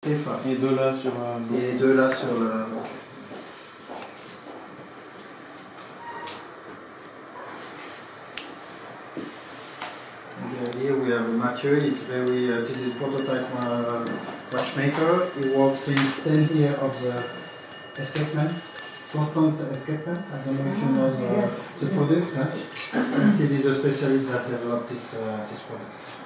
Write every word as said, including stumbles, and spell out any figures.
F A. Et deux là sur euh, Et les deux là sur le... Okay. And here we have Mathieu. It's very, uh, this is prototype uh, watchmaker. He works since ten years of the escapement, constant escapement. I don't know if you know the, yes. the product. Huh? This is a specialist that developed this, uh, this product.